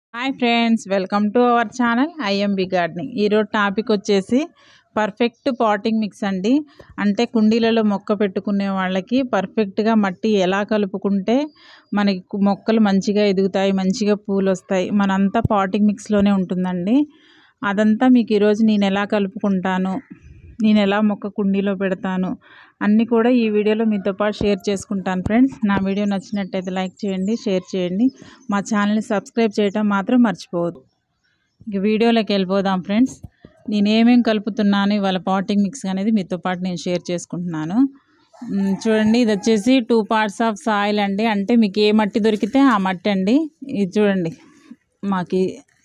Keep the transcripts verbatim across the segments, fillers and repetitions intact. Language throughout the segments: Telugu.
Hi friends, welcome to our channel I M B gardening. ఈరోజు టాపిక్ వచ్చేసి పర్ఫెక్ట్ పాటింగ్ మిక్స్ అండి. అంటే కుండీలలో మొక్క పెట్టుకునే వాళ్ళకి పర్ఫెక్ట్గా మట్టి ఎలా కలుపుకుంటే మనకి మొక్కలు మంచిగా ఎదుగుతాయి, మంచిగా పూలు వస్తాయి, మనంతా పాటింగ్ మిక్స్లోనే ఉంటుందండి. అదంతా మీకు ఈరోజు నేను ఎలా కలుపుకుంటాను, నేను ఎలా మొక్క కుండీలో పెడతాను అన్నీ కూడా ఈ వీడియోలో మీతో పాటు షేర్ చేసుకుంటాను. ఫ్రెండ్స్, నా వీడియో నచ్చినట్టయితే లైక్ చేయండి, షేర్ చేయండి, మా ఛానల్ని సబ్స్క్రైబ్ చేయడం మాత్రం మర్చిపోవద్దు. ఇక వీడియోలోకి వెళ్ళిపోదాం. ఫ్రెండ్స్, నేను ఏమేమి కలుపుతున్నాను ఇవాళ పాటింగ్ మిక్స్ అనేది మీతో పాటు నేను షేర్ చేసుకుంటున్నాను. చూడండి, ఇది వచ్చేసి టూ పార్ట్స్ ఆఫ్ సాయిల్ అండి. అంటే మీకు ఏ మట్టి దొరికితే ఆ మట్టి అండి. ఇది చూడండి, మాకి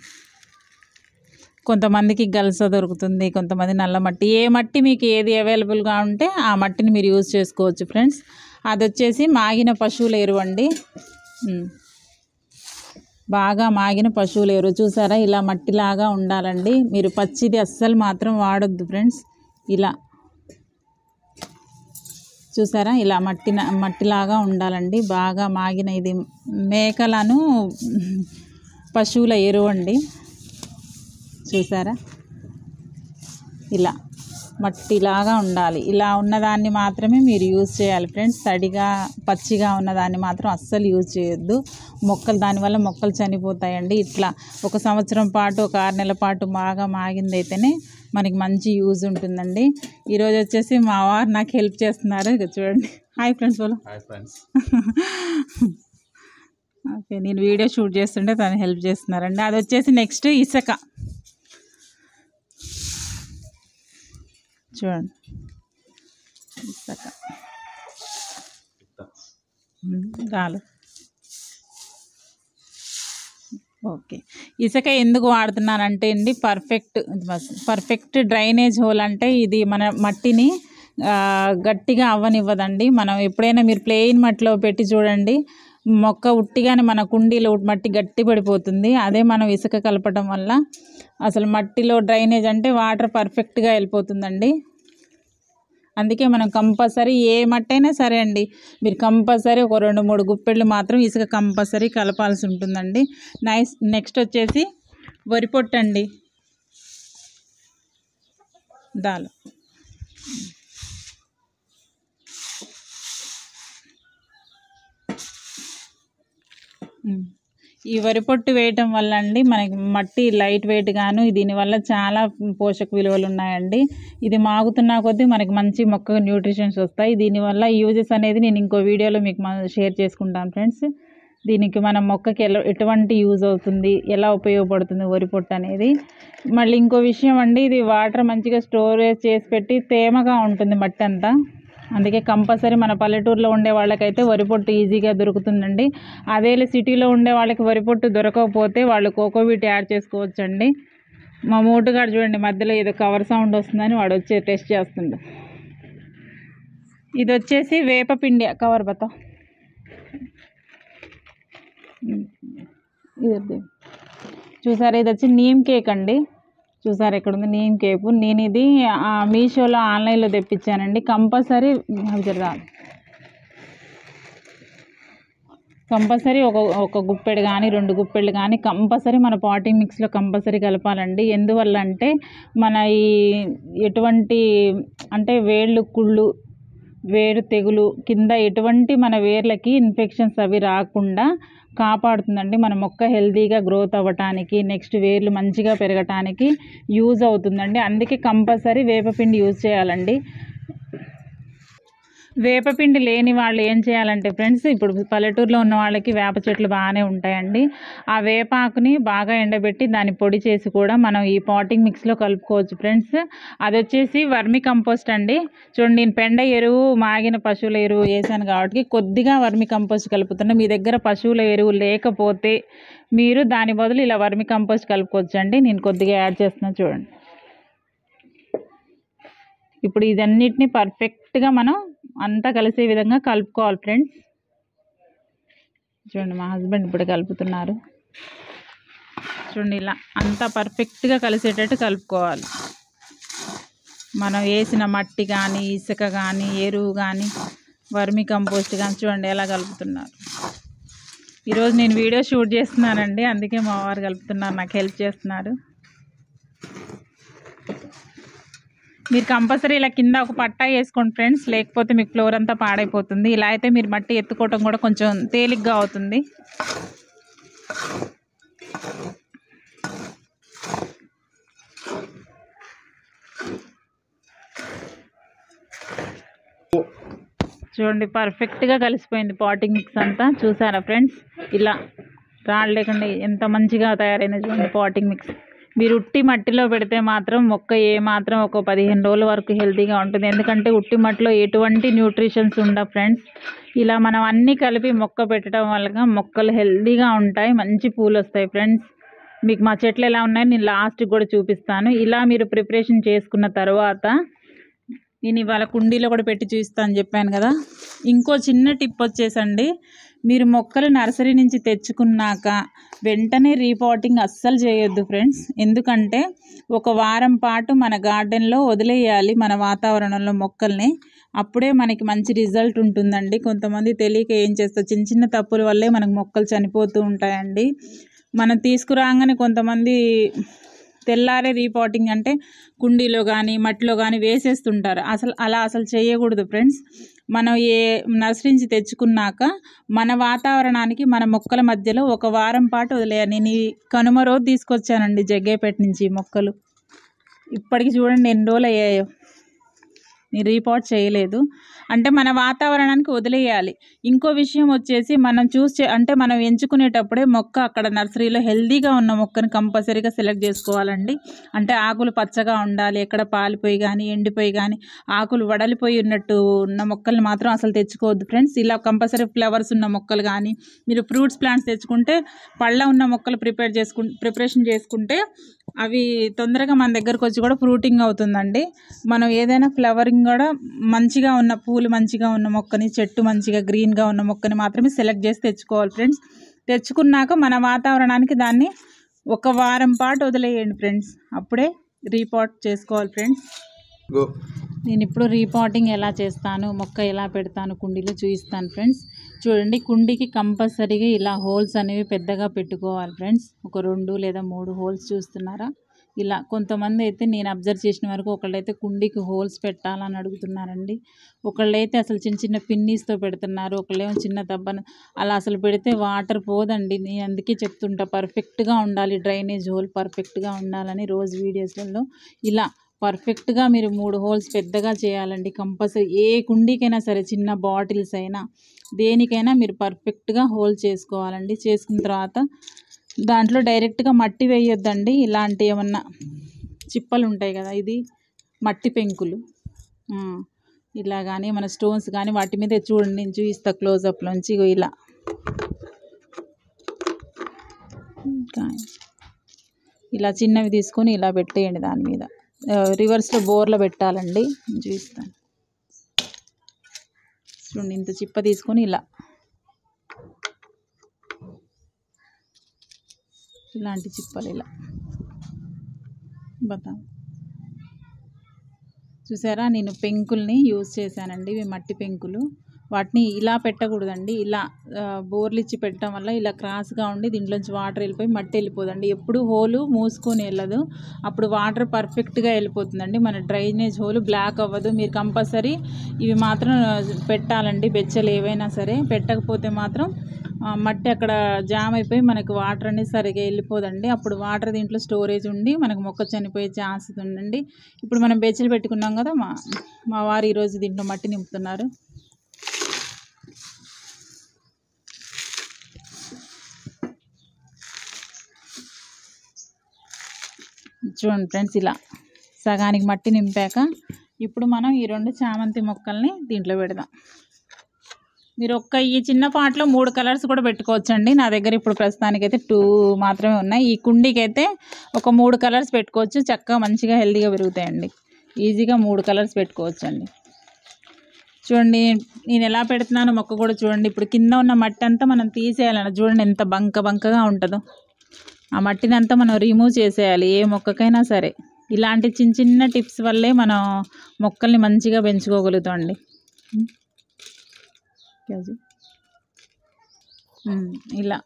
కొంతమందికి గల్స దొరుకుతుంది, కొంతమంది నల్ల మట్టి. ఏ మట్టి మీకు ఏది అవైలబుల్గా ఉంటే ఆ మట్టిని మీరు యూజ్ చేసుకోవచ్చు. ఫ్రెండ్స్, అది వచ్చేసి మాగిన పశువుల ఎరువు అండి. బాగా మాగిన పశువుల ఎరువు చూసారా, ఇలా మట్టిలాగా ఉండాలండి. మీరు పచ్చిది అస్సలు మాత్రం వాడొద్దు ఫ్రెండ్స్. ఇలా చూసారా, ఇలా మట్టి మట్టిలాగా ఉండాలండి. బాగా మాగిన ఇది మేకలను పశువుల ఎరువు అండి. చూసారా, ఇలా మట్టిలాగా ఉండాలి. ఇలా ఉన్నదాన్ని మాత్రమే మీరు యూజ్ చేయాలి ఫ్రెండ్స్. తడిగా పచ్చిగా ఉన్నదాన్ని మాత్రం అస్సలు యూజ్ చేయొద్దు. మొక్కలు దానివల్ల మొక్కలు చనిపోతాయండి. ఇట్లా ఒక సంవత్సరం పాటు, ఒక ఆరు నెలల పాటు బాగా మాగిందైతేనే మనకి మంచి యూజ్ ఉంటుందండి. ఈరోజు వచ్చేసి మా వారు నాకు హెల్ప్ చేస్తున్నారు. ఇక చూడండి. హాయ్ ఫ్రెండ్స్ వాళ్ళు. Hi friends. ఓకే, నేను వీడియో షూట్ చేస్తుంటే తను హెల్ప్ చేస్తున్నారండి. అది వచ్చేసి నెక్స్ట్ ఇసుక. చూడండి, ఇసుక చాలు. ఓకే, ఇసుక ఎందుకు వాడుతున్నానంటే అండి, పర్ఫెక్ట్ పర్ఫెక్ట్ డ్రైనేజ్ హోల్. అంటే ఇది మన మట్టిని గట్టిగా అవ్వనివ్వదండి. మనం ఎప్పుడైనా మీరు ప్లెయిన్ మట్టిలో పెట్టి చూడండి, మొక్క ఉట్టిగానే మన కుండీలో మట్టి గట్టి పడిపోతుంది. అదే మనం ఇసుక కలపడం వల్ల అసలు మట్టిలో డ్రైనేజ్ అంటే వాటర్ పర్ఫెక్ట్గా వెళ్ళిపోతుందండి. అందుకే మనం కంపల్సరీ ఏ మట్టి అయినా సరే అండి, మీరు కంపల్సరీ ఒక రెండు మూడు గుప్పెళ్ళు మాత్రం ఇసుక కంపల్సరీ కలపాల్సి ఉంటుందండి. నైస్. నెక్స్ట్ వచ్చేసి వరి పొట్టు అండి. దాలు ఈ వరి పొట్టు వేయటం వల్ల అండి మనకి మట్టి లైట్ వెయిట్ గాను, దీనివల్ల చాలా పోషక విలువలు ఉన్నాయండి. ఇది మాగుతున్న కొద్దీ మనకి మంచి మొక్క న్యూట్రిషన్స్ వస్తాయి. దీనివల్ల యూజెస్ అనేది నేను ఇంకో వీడియోలో మీకు షేర్ చేసుకుంటాను ఫ్రెండ్స్. దీనికి మన మొక్కకి ఎలా ఎటువంటి యూజ్ అవుతుంది, ఎలా ఉపయోగపడుతుంది వరి పొట్టు అనేది. మళ్ళీ ఇంకో విషయం అండి, ఇది వాటర్ మంచిగా స్టోరేజ్ చేసి పెట్టి తేమగా ఉంటుంది మట్టి అంతా. అందుకే కంపల్సరీ మన పల్లెటూరులో ఉండే వాళ్ళకైతే వరి పొట్టు ఈజీగా దొరుకుతుందండి. అదే సిటీలో ఉండే వాళ్ళకి వరి పొట్టు దొరకకపోతే వాళ్ళు కోకోవీట్ యాడ్ చేసుకోవచ్చండి. మా మోటుగాడు చూడండి, మధ్యలో ఏదో కవర్ సౌండ్ వస్తుందని వాడు వచ్చి టెస్ట్ చేస్తుండు. ఇది వచ్చేసి వేపపిండి కవర్ బతా. ఇది చూసారా, ఇది వచ్చి నీమ్ కేక్ అండి. చూసారు ఎక్కడ ఉంది నీమ్ కేపు. నేను ఇది మీషోలో ఆన్లైన్లో తెప్పించానండి. కంపల్సరీ కంపల్సరీ ఒక ఒక గుప్పెడు కానీ రెండు గుప్పెళ్ళు కానీ కంపల్సరీ మన పాటింగ్ మిక్స్లో కంపల్సరీ కలపాలండి. ఎందువల్ల అంటే మన ఈ ఎటువంటి అంటే వేళ్ళు కుళ్ళు, వేరు తెగులు కింద ఎటువంటి మన వేర్లకి ఇన్ఫెక్షన్స్ అవి రాకుండా కాపాడుతుందండి. మన మొక్క హెల్తీగా గ్రోత్ అవ్వటానికి, నెక్స్ట్ వేర్లు మంచిగా పెరగటానికి యూజ్ అవుతుందండి. అందుకే కంపల్సరీ వేపపిండి యూజ్ చేయాలండి. వేపపిండి లేని వాళ్ళు ఏం చేయాలంటే ఫ్రెండ్స్, ఇప్పుడు పల్లెటూరులో ఉన్న వాళ్ళకి వేప చెట్లు బాగానే ఉంటాయండి. ఆ వేపాకుని బాగా ఎండబెట్టి దాన్ని పొడి చేసి కూడా మనం ఈ పాటింగ్ మిక్స్లో కలుపుకోవచ్చు ఫ్రెండ్స్. అది వచ్చేసి వర్మి కంపోస్ట్ అండి. చూడండి, నేను పెండ ఎరువు, మాగిన పశువుల ఎరువు వేసాను కాబట్టి కొద్దిగా వర్మి కంపోస్ట్ కలుపుతున్నా. మీ దగ్గర పశువుల ఎరువు లేకపోతే మీరు దాని బదులు ఇలా వర్మి కంపోస్ట్ కలుపుకోవచ్చు అండి. నేను కొద్దిగా యాడ్ చేస్తున్నాను చూడండి. ఇప్పుడు ఇదన్నిటిని పర్ఫెక్ట్గా మనం అంతా కలిసే విధంగా కలుపుకోవాలి ఫ్రెండ్స్. చూడండి, మా హస్బెండ్ ఇప్పుడు కలుపుతున్నారు. చూడండి, ఇలా అంతా పర్ఫెక్ట్గా కలిసేటట్టు కలుపుకోవాలి. మనం వేసిన మట్టి కానీ, ఇసుక కానీ, ఎరువు కానీ, వర్మి కంపోస్ట్ కానీ చూడండి ఎలా కలుపుతున్నారు. ఈరోజు నేను వీడియో షూట్ చేస్తున్నానండి, అందుకే మా వారు కలుపుతున్నారు, నాకు హెల్ప్ చేస్తున్నారు. మీరు కంపల్సరీ ఇలా కింద ఒక పట్టా వేసుకోండి ఫ్రెండ్స్, లేకపోతే మీకు ఫ్లోర్ అంతా పాడైపోతుంది. ఇలా అయితే మీరు మట్టి ఎత్తుకోవటం కూడా కొంచెం తేలిగ్గా అవుతుంది. చూడండి పర్ఫెక్ట్గా కలిసిపోయింది పాటింగ్ మిక్స్ అంతా. చూసారా ఫ్రెండ్స్, ఇలా రాళ్ళు లేకుండా ఎంత మంచిగా తయారైంది చూడండి పాటింగ్ మిక్స్. మీరు ఉట్టి మట్టిలో పెడితే మాత్రం మొక్క ఏ మాత్రం ఒక పదిహేను రోజుల వరకు హెల్తీగా ఉంటుంది. ఎందుకంటే ఉట్టి మట్టిలో ఎటువంటి న్యూట్రిషన్స్ ఉండవు ఫ్రెండ్స్. ఇలా మనం అన్నీ కలిపి మొక్క పెట్టడం వల్ల మొక్కలు హెల్తీగా ఉంటాయి, మంచి పూలు వస్తాయి ఫ్రెండ్స్. మీకు మా చెట్లు ఎలా ఉన్నాయో నేను లాస్ట్కి కూడా చూపిస్తాను. ఇలా మీరు ప్రిపరేషన్ చేసుకున్న తర్వాత నేను ఇవాళ కుండీలో కూడా పెట్టి చూపిస్తాను చెప్పాను కదా. ఇంకో చిన్న టిప్ వచ్చేసండి, మీరు మొక్కలు నర్సరీ నుంచి తెచ్చుకున్నాక వెంటనే రీపాటింగ్ అస్సలు చేయొద్దు ఫ్రెండ్స్. ఎందుకంటే ఒక వారం పాటు మన గార్డెన్లో వదిలేయాలి మన వాతావరణంలో మొక్కల్ని, అప్పుడే మనకి మంచి రిజల్ట్ ఉంటుందండి. కొంతమంది తెలియక ఏం చేస్తారు, చిన్న చిన్న తప్పుల వల్లే మనకు మొక్కలు చనిపోతూ ఉంటాయండి. మనం తీసుకురాగానే కొంతమంది తెల్లారే రీపాటింగ్ అంటే కుండీలో కానీ మట్టిలో కానీ వేసేస్తుంటారు. అసలు అలా అసలు చేయకూడదు ఫ్రెండ్స్. మనం ఏ నర్సరీ నుంచి తెచ్చుకున్నాక మన వాతావరణానికి మన మొక్కల మధ్యలో ఒక వారం పాటు వదిలేయాలి. నేను ఈ కనుమ రోజు తీసుకొచ్చానండి జగ్గేపేట నుంచి మొక్కలు. ఇప్పటికి చూడండి ఎన్ని రోజులు అయ్యాయో, నేను రీపాట్ చేయలేదు. అంటే మన వాతావరణానికి వదిలేయాలి. ఇంకో విషయం వచ్చేసి మనం చూసి అంటే మనం ఎంచుకునేటప్పుడే మొక్క అక్కడ నర్సరీలో హెల్తీగా ఉన్న మొక్కను కంపల్సరీగా సెలెక్ట్ చేసుకోవాలండి. అంటే ఆకులు పచ్చగా ఉండాలి, ఎక్కడ పాలిపోయి కానీ ఎండిపోయి కానీ ఆకులు వడలిపోయి ఉన్నట్టు ఉన్న మొక్కల్ని మాత్రం అసలు తెచ్చుకోవద్దు ఫ్రెండ్స్. ఇలా కంపల్సరీ ఫ్లవర్స్ ఉన్న మొక్కలు కానీ మీరు ఫ్రూట్స్ ప్లాంట్స్ తెచ్చుకుంటే పళ్ళ ఉన్న మొక్కలు ప్రిపేర్ చేసుకు ప్రిపరేషన్ చేసుకుంటే అవి తొందరగా మన దగ్గరకు వచ్చి కూడా ఫ్రూటింగ్ అవుతుందండి. మనం ఏదైనా ఫ్లవరింగ్ కూడా మంచిగా ఉన్న పూలు మంచిగా ఉన్న మొక్కని, చెట్టు మంచిగా గ్రీన్గా ఉన్న మొక్కని మాత్రమే సెలెక్ట్ చేసి తెచ్చుకోవాలి ఫ్రెండ్స్. తెచ్చుకున్నాక మన వాతావరణానికి దాన్ని ఒక వారం పాటు వదిలేయండి ఫ్రెండ్స్, అప్పుడే రీపాట్ చేసుకోవాలి ఫ్రెండ్స్. నేను ఇప్పుడు రీపాటింగ్ ఎలా చేస్తాను, మొక్క ఎలా పెడతాను కుండీలో చూపిస్తాను ఫ్రెండ్స్. చూడండి, కుండీకి కంపల్సరీగా ఇలా హోల్స్ అనేవి పెద్దగా పెట్టుకోవాలి ఫ్రెండ్స్. ఒక రెండు లేదా మూడు హోల్స్ చూస్తున్నారా ఇలా. కొంతమంది అయితే నేను అబ్జర్వ్ చేసిన వరకు ఒకళ్ళైతే కుండీకి హోల్స్ పెట్టాలని అడుగుతున్నారండి, ఒకళ్ళైతే అసలు చిన్న చిన్న పిన్నీస్తో పెడుతున్నారు, ఒకళ్ళేమో చిన్న దబ్బన. అలా అసలు పెడితే వాటర్ పోదండి. నేను అందుకే చెప్తుంటా పర్ఫెక్ట్గా ఉండాలి, డ్రైనేజ్ హోల్ పర్ఫెక్ట్గా ఉండాలని రోజు వీడియోస్లలో. ఇలా పర్ఫెక్ట్గా మీరు మూడు హోల్స్ పెద్దగా చేయాలండి కంపల్సరీ. ఏ కుండీకైనా సరే, చిన్న బాటిల్స్ అయినా దేనికైనా మీరు పర్ఫెక్ట్గా హోల్ చేసుకోవాలండి. చేసుకున్న తర్వాత దాంట్లో డైరెక్ట్గా మట్టి వేయొద్దండి. ఇలాంటి ఏమన్నా చిప్పలు ఉంటాయి కదా, ఇది మట్టి పెంకులు ఇలా కానీ మన స్టోన్స్ కానీ వాటి మీద చూడండి, నేను చూపిస్తా క్లోజప్లోంచి. ఇలా ఇలా చిన్నవి తీసుకొని ఇలా పెట్టేయండి దాని మీద. రివర్స్లో బోర్లో పెట్టాలండి, చూపిస్తాను చూడండి. ఇంత చిప్ప తీసుకొని ఇలా ఇలాంటి చిప్పలు ఇలా బతా చూసారా, నేను పెంకుల్ని యూజ్ చేశానండి. ఇవి మట్టి పెంకులు. వాటిని ఇలా పెట్టకూడదండి, ఇలా బోర్లు ఇచ్చి పెట్టడం వల్ల ఇలా క్రాస్గా ఉండి దీంట్లోంచి వాటర్ వెళ్ళిపోయి మట్టి వెళ్ళిపోదండి. ఎప్పుడు హోలు మూసుకొని వెళ్ళదు, అప్పుడు వాటర్ పర్ఫెక్ట్గా వెళ్ళిపోతుందండి. మన డ్రైనేజ్ హోలు బ్లాక్ అవ్వదు. మీరు కంపల్సరీ ఇవి మాత్రం పెట్టాలండి, బెచ్చలు ఏవైనా సరే. పెట్టకపోతే మాత్రం మట్టి అక్కడ జామ్ అయిపోయి మనకు వాటర్ అనేది సరిగా వెళ్ళిపోదండి. అప్పుడు వాటర్ దీంట్లో స్టోరేజ్ ఉండి మనకు మొక్క చనిపోయే ఛాన్సెస్ ఉందండి. ఇప్పుడు మనం బెచ్చలు పెట్టుకున్నాం కదా, మా మా వారు ఈరోజు దీంట్లో మట్టి నింపుతున్నారు. చూడండి ఫ్రెండ్స్, ఇలా సగానికి మట్టి నింపాక ఇప్పుడు మనం ఈ రెండు చామంతి మొక్కల్ని దీంట్లో పెడదాం. మీరు ఒక్క ఈ చిన్న పాట్లో మూడు కలర్స్ కూడా పెట్టుకోవచ్చండి. నా దగ్గర ఇప్పుడు ప్రస్తుతానికైతే టూ మాత్రమే ఉన్నాయి. ఈ కుండీకి అయితే ఒక మూడు కలర్స్ పెట్టుకోవచ్చు, చక్కగా మంచిగా హెల్తీగా పెరుగుతాయండి. ఈజీగా మూడు కలర్స్ పెట్టుకోవచ్చండి. చూడండి నేను ఎలా పెడుతున్నానో మొక్క కూడా చూడండి. ఇప్పుడు కింద ఉన్న మట్టి అంతా మనం తీసేయాలన్న, చూడండి ఎంత బంక బంకగా ఉంటుందో. ఆ మట్టిని అంతా మనం రిమూవ్ చేసేయాలి ఏ మొక్కకైనా సరే. ఇలాంటి చిన్న చిన్న టిప్స్ వల్లే మనం మొక్కల్ని మంచిగా పెంచుకోగలుగుతాం అండి. ఇలా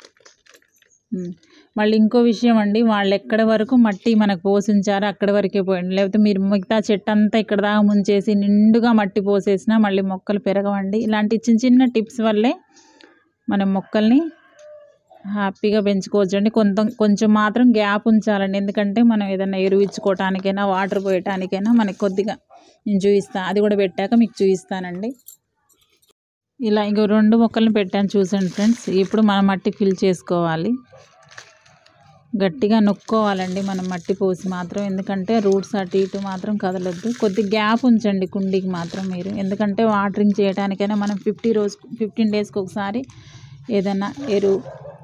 మళ్ళీ ఇంకో విషయం అండి, వాళ్ళు ఎక్కడ వరకు మట్టి మనకు పోసించారో అక్కడి వరకే పోయండి. లేకపోతే మీరు మిగతా చెట్టు అంతా ఇక్కడ దాకా ముంచేసి నిండుగా మట్టి పోసేసినా మళ్ళీ మొక్కలు పెరగవండి. ఇలాంటి చిన్న చిన్న టిప్స్ వల్లే మనం మొక్కల్ని హ్యాపీగా పెంచుకోవచ్చండి. కొంత కొంచెం మాత్రం గ్యాప్ ఉంచాలండి, ఎందుకంటే మనం ఏదైనా ఎరువు ఇచ్చుకోవటానికైనా వాటర్ పోయటానికైనా మనకి కొద్దిగా నేను చూపిస్తాను, అది కూడా పెట్టాక మీకు చూపిస్తానండి. ఇలా ఇంకో రెండు మొక్కలను పెట్టాను చూసండి ఫ్రెండ్స్. ఇప్పుడు మనం మట్టి ఫిల్ చేసుకోవాలి, గట్టిగా నొక్కోవాలండి మనం మట్టి పోసి మాత్రం, ఎందుకంటే రూట్స్ అటు ఇటు మాత్రం కదలొద్దు. కొద్ది గ్యాప్ ఉంచండి కుండీకి మాత్రం మీరు, ఎందుకంటే వాటరింగ్ చేయడానికైనా మనం ఫిఫ్టీ రోజు ఫిఫ్టీన్ డేస్కి ఒకసారి ఏదైనా ఎరువు.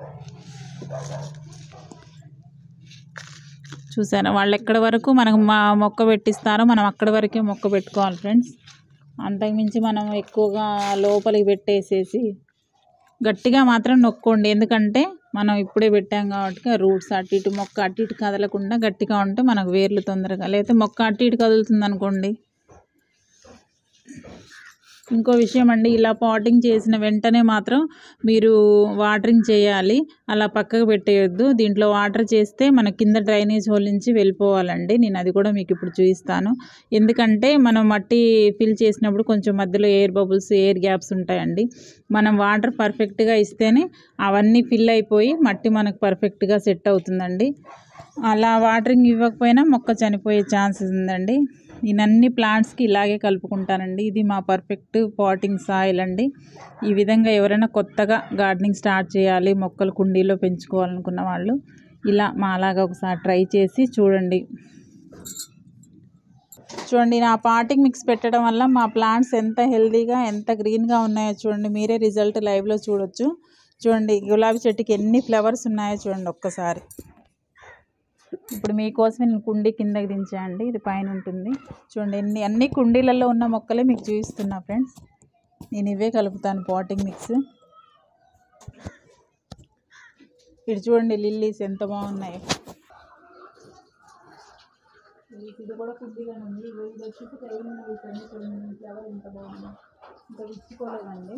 చూసారా వాళ్ళు ఎక్కడి వరకు మనకు మా మొక్క పెట్టిస్తారో మనం అక్కడి వరకే మొక్క పెట్టుకోవాలి ఫ్రెండ్స్. అంతకుమించి మనం ఎక్కువగా లోపలికి పెట్టేసేసి గట్టిగా మాత్రం నొక్కోండి, ఎందుకంటే మనం ఇప్పుడే పెట్టాం కాబట్టి రూట్స్ అటు ఇటు మొక్క అటు ఇటు కదలకుండా గట్టిగా ఉంటే మనకు వేర్లు తొందరగా, లేకపోతే మొక్క అటు ఇటు కదులుతుంది అనుకోండి. ఇంకో విషయం అండి, ఇలా పాటింగ్ చేసిన వెంటనే మాత్రం మీరు వాటరింగ్ చేయాలి, అలా పక్కకు పెట్టేయొద్దు. దీంట్లో వాటర్ చేస్తే మన కింద డ్రైనేజ్ హోల్ నుంచి వెళ్ళిపోవాలండి. నేను అది కూడా మీకు ఇప్పుడు చూపిస్తాను, ఎందుకంటే మనం మట్టి ఫిల్ చేసినప్పుడు కొంచెం మధ్యలో ఎయిర్ బబుల్స్ ఎయిర్ గ్యాప్స్ ఉంటాయండి. మనం వాటర్ పర్ఫెక్ట్గా ఇస్తేనే అవన్నీ ఫిల్ అయిపోయి మట్టి మనకు పర్ఫెక్ట్గా సెట్ అవుతుందండి. అలా వాటరింగ్ ఇవ్వకపోయినా మొక్క చనిపోయే ఛాన్సెస్ ఉందండి. నేను అన్ని ప్లాంట్స్కి ఇలాగే కలుపుకుంటానండి. ఇది మా పర్ఫెక్ట్ పాటింగ్ సాయిల్ అండి. ఈ విధంగా ఎవరైనా కొత్తగా గార్డెనింగ్ స్టార్ట్ చేయాలి, మొక్కలు కుండీలో పెంచుకోవాలనుకున్న వాళ్ళు ఇలా మా అలాగా ఒకసారి ట్రై చేసి చూడండి. చూడండి నా పాటింగ్ మిక్స్ పెట్టడం వల్ల మా ప్లాంట్స్ ఎంత హెల్తీగా ఎంత గ్రీన్గా ఉన్నాయో చూడండి, మీరే రిజల్ట్ లైవ్లో చూడొచ్చు. చూడండి గులాబీ చెట్టుకి ఎన్ని ఫ్లవర్స్ ఉన్నాయో చూడండి ఒక్కసారి. ఇప్పుడు మీకోసమే నేను కుండీ కిందకి దించాయండి, ఇది పైన ఉంటుంది చూడండి. ఎన్ని అన్ని కుండీలలో ఉన్న మొక్కలే మీకు చూపిస్తున్నా ఫ్రెండ్స్. నేను ఇవే కలుపుతాను పాటింగ్ మిక్స్. ఇటు చూడండి లిల్లీస్ ఎంత బాగున్నాయి. ఇది కూడా కుండీలోనే ఉంది, ఇది వచ్చి ఫ్లవర్ ఎంత బాగుంది, ఇంకా విచ్చుకోలేదండి.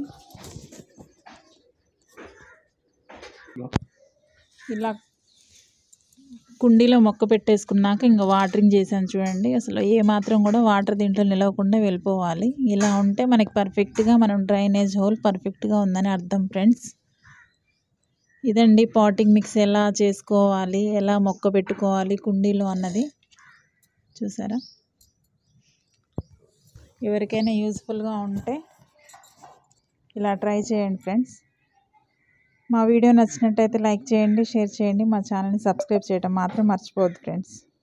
ఇలా కుండీలో మొక్క పెట్టేసుకున్నాక ఇంకా వాటరింగ్ చేశాను చూడండి, అసలు ఏ మాత్రం కూడా వాటర్ దీంట్లో నిలవకుండా వెళ్ళిపోవాలి. ఇలా ఉంటే మనకి పర్ఫెక్ట్గా మనం డ్రైనేజ్ హోల్ పర్ఫెక్ట్గా ఉందని అర్థం ఫ్రెండ్స్. ఇదండి పాటింగ్ మిక్స్ ఎలా చేసుకోవాలి, ఎలా మొక్క పెట్టుకోవాలి కుండీలో అన్నది చూసారా. ఎవరికైనా యూస్ఫుల్గా ఉంటే ఇలా ట్రై చేయండి ఫ్రెండ్స్. మా వీడియో నచ్చినట్టయితే లైక్ చేయండి, షేర్ చేయండి, మా ఛానల్ని సబ్స్క్రైబ్ చేయడం మాత్రం మర్చిపోవద్దు ఫ్రెండ్స్.